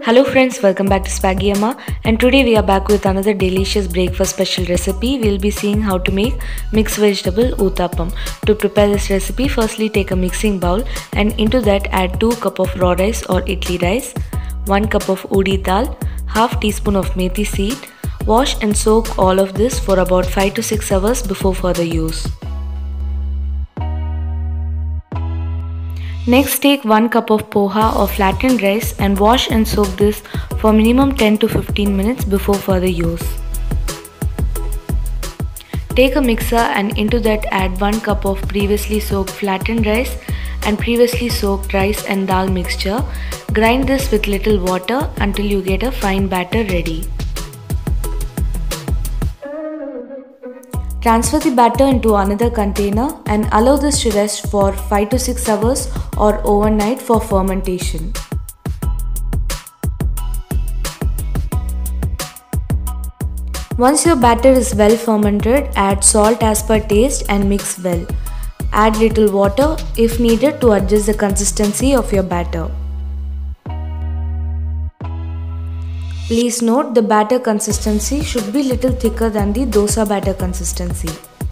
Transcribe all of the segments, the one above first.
Hello friends, welcome back to Swaggy Amma, and today we are back with another delicious breakfast special recipe. We'll be seeing how to make mixed vegetable uttapam. To prepare this recipe, firstly take a mixing bowl and into that add 2 cup of raw rice or idli rice, 1 cup of urdi dal, half teaspoon of methi seed. Wash and soak all of this for about 5 to 6 hours before further use. Next, take 1 cup of poha or flattened rice and wash and soak this for minimum 10 to 15 minutes before further use. Take a mixer and into that add 1 cup of previously soaked flattened rice and previously soaked rice and dal mixture. Grind this with little water until you get a fine batter ready. Transfer the batter into another container and allow this to rest for 5 to 6 hours or overnight for fermentation. Once your batter is well fermented, add salt as per taste and mix well. Add little water if needed to adjust the consistency of your batter. Please note the batter consistency should be little thicker than the dosa batter consistency.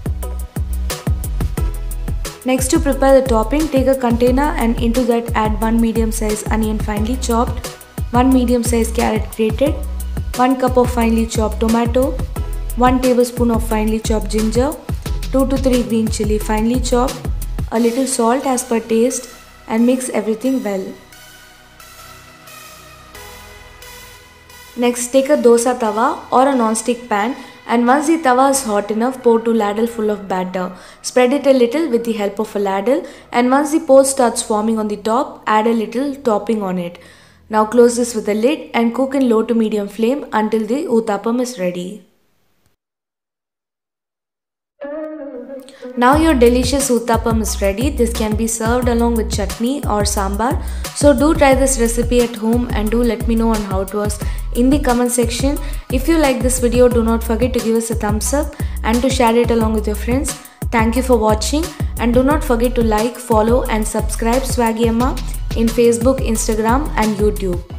Next, to prepare the topping, take a container and into that add 1 medium size onion finely chopped, 1 medium size carrot grated, 1 cup of finely chopped tomato, 1 tablespoon of finely chopped ginger, 2 to 3 green chili finely chopped, a little salt as per taste and mix everything well. Next, take a dosa tawa or a non-stick pan and once the tawa is hot enough, pour 2 ladle full of batter. Spread it a little with the help of a ladle and once the pores starts forming on the top, add a little topping on it. Now close this with a lid and cook in low to medium flame until the uttapam is ready. Now your delicious uttapam is ready. This can be served along with chutney or sambar. So do try this recipe at home and do let me know on how it was in the comment section. If you like this video, do not forget to give us a thumbs up and to share it along with your friends. Thank you for watching and do not forget to like, follow and subscribe Swaggy Amma in Facebook, Instagram and YouTube.